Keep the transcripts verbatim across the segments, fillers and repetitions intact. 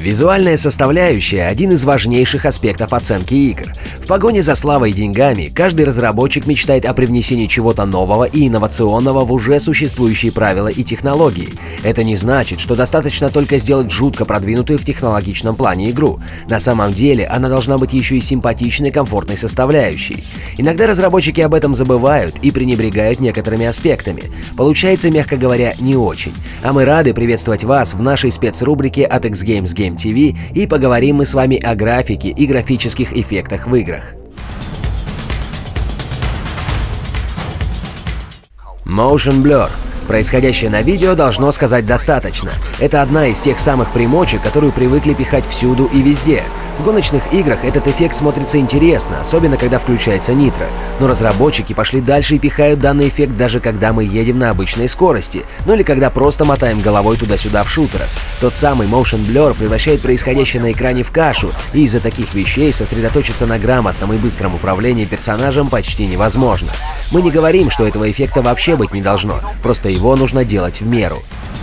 Визуальная составляющая – один из важнейших аспектов оценки игр. В погоне за славой и деньгами каждый разработчик мечтает о привнесении чего-то нового и инновационного в уже существующие правила и технологии. Это не значит, что достаточно только сделать жутко продвинутую в технологичном плане игру. На самом деле она должна быть еще и симпатичной, комфортной составляющей. Иногда разработчики об этом забывают и пренебрегают некоторыми аспектами. Получается, мягко говоря, не очень. А мы рады приветствовать вас в нашей спецрубрике от X-Games Game ти ви, и поговорим мы с вами о графике и графических эффектах в играх. Motion Blur. Происходящее на видео должно сказать достаточно. Это одна из тех самых примочек, которую привыкли пихать всюду и везде. В гоночных играх этот эффект смотрится интересно, особенно когда включается нитро. Но разработчики пошли дальше и пихают данный эффект даже когда мы едем на обычной скорости, ну или когда просто мотаем головой туда-сюда в шутерах. Тот самый Motion Blur превращает происходящее на экране в кашу, и из-за таких вещей сосредоточиться на грамотном и быстром управлении персонажем почти невозможно. Мы не говорим, что этого эффекта вообще быть не должно, просто его нужно делать в меру.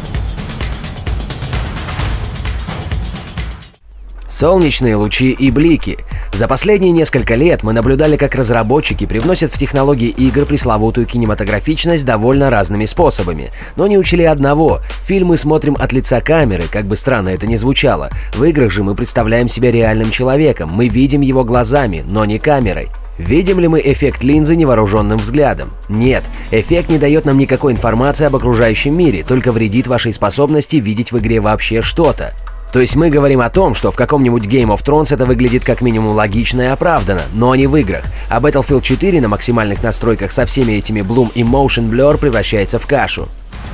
Солнечные лучи и блики. За последние несколько лет мы наблюдали, как разработчики привносят в технологии игр пресловутую кинематографичность довольно разными способами. Но не учли одного — фильмы смотрим от лица камеры, как бы странно это ни звучало. В играх же мы представляем себя реальным человеком, мы видим его глазами, но не камерой. Видим ли мы эффект линзы невооруженным взглядом? Нет, эффект не дает нам никакой информации об окружающем мире, только вредит вашей способности видеть в игре вообще что-то. То есть мы говорим о том, что в каком-нибудь Game of Thrones это выглядит как минимум логично и оправданно, но не в играх. А Battlefield четыре на максимальных настройках со всеми этими Bloom и Motion Blur превращается в кашу.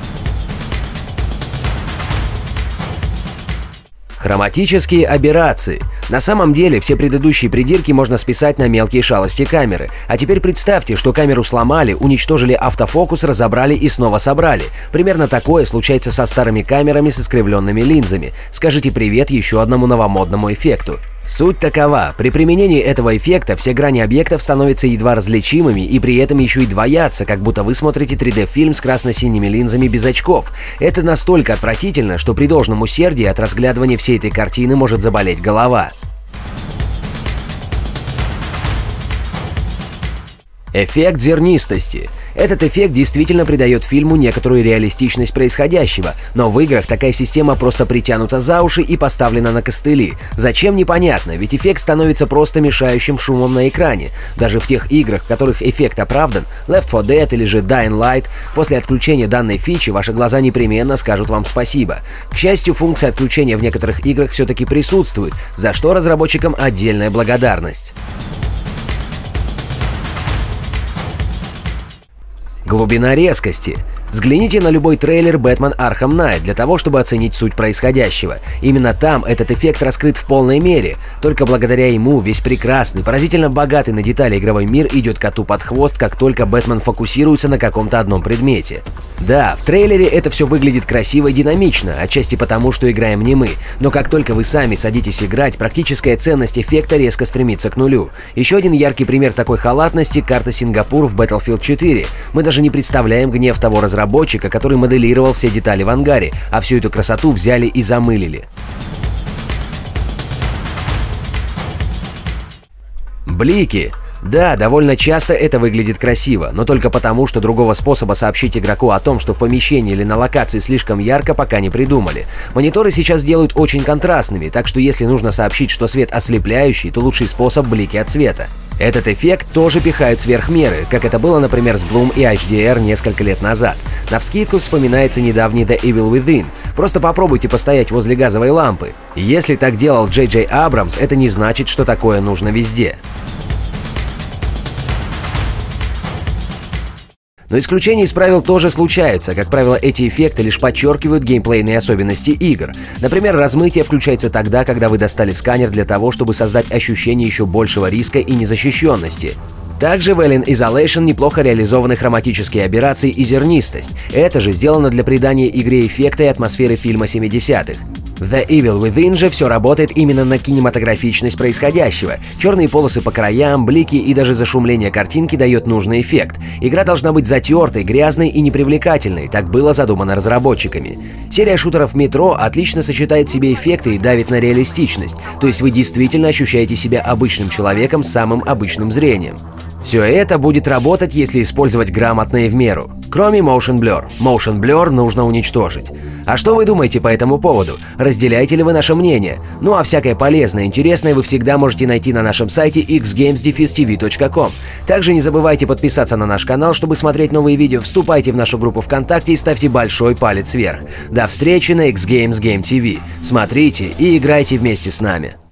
Хроматические аберрации. На самом деле, все предыдущие придирки можно списать на мелкие шалости камеры. А теперь представьте, что камеру сломали, уничтожили автофокус, разобрали и снова собрали. Примерно такое случается со старыми камерами с искривленными линзами. Скажите привет еще одному новомодному эффекту. Суть такова: при применении этого эффекта все грани объектов становятся едва различимыми и при этом еще и двоятся, как будто вы смотрите три дэ-фильм с красно-синими линзами без очков. Это настолько отвратительно, что при должном усердии от разглядывания всей этой картины может заболеть голова. Эффект зернистости. Этот эффект действительно придает фильму некоторую реалистичность происходящего, но в играх такая система просто притянута за уши и поставлена на костыли. Зачем, непонятно, ведь эффект становится просто мешающим шумом на экране. Даже в тех играх, в которых эффект оправдан, Left фор Dead или же Dying Light, после отключения данной фичи ваши глаза непременно скажут вам спасибо. К счастью, функция отключения в некоторых играх все-таки присутствует, за что разработчикам отдельная благодарность. Глубина резкости. Взгляните на любой трейлер Batman Arkham Knight для того, чтобы оценить суть происходящего. Именно там этот эффект раскрыт в полной мере. Только благодаря ему весь прекрасный, поразительно богатый на детали игровой мир идет коту под хвост, как только Бэтмен фокусируется на каком-то одном предмете. Да, в трейлере это все выглядит красиво и динамично, отчасти потому, что играем не мы. Но как только вы сами садитесь играть, практическая ценность эффекта резко стремится к нулю. Еще один яркий пример такой халатности — карта Сингапур в Battlefield четыре. Мы даже не представляем гнев того разработчика, разработчика, который моделировал все детали в ангаре, а всю эту красоту взяли и замылили. Блики. Да, довольно часто это выглядит красиво, но только потому, что другого способа сообщить игроку о том, что в помещении или на локации слишком ярко, пока не придумали. Мониторы сейчас делают очень контрастными, так что если нужно сообщить, что свет ослепляющий, то лучший способ — блики от света. Этот эффект тоже пихают сверх меры, как это было, например, с Bloom и эйч ди ар несколько лет назад. Навскидку вспоминается недавний The Evil Within. Просто попробуйте постоять возле газовой лампы. Если так делал Джей Джей Абрамс, это не значит, что такое нужно везде. Но исключения из правил тоже случаются. Как правило, эти эффекты лишь подчеркивают геймплейные особенности игр. Например, размытие включается тогда, когда вы достали сканер для того, чтобы создать ощущение еще большего риска и незащищенности. Также в Alien Isolation неплохо реализованы хроматические аберрации и зернистость. Это же сделано для придания игре эффекта и атмосферы фильма семидесятых. В The Evil Within же все работает именно на кинематографичность происходящего. Черные полосы по краям, блики и даже зашумление картинки дает нужный эффект. Игра должна быть затертой, грязной и непривлекательной, так было задумано разработчиками. Серия шутеров Metro отлично сочетает в себе эффекты и давит на реалистичность, то есть вы действительно ощущаете себя обычным человеком с самым обычным зрением. Все это будет работать, если использовать грамотно и в меру. Кроме Motion Blur. Motion Blur нужно уничтожить. А что вы думаете по этому поводу? Разделяете ли вы наше мнение? Ну а всякое полезное и интересное вы всегда можете найти на нашем сайте икс геймс дефис ти ви точка ком. Также не забывайте подписаться на наш канал, чтобы смотреть новые видео, вступайте в нашу группу ВКонтакте и ставьте большой палец вверх. До встречи на X Games Game ти ви. Смотрите и играйте вместе с нами.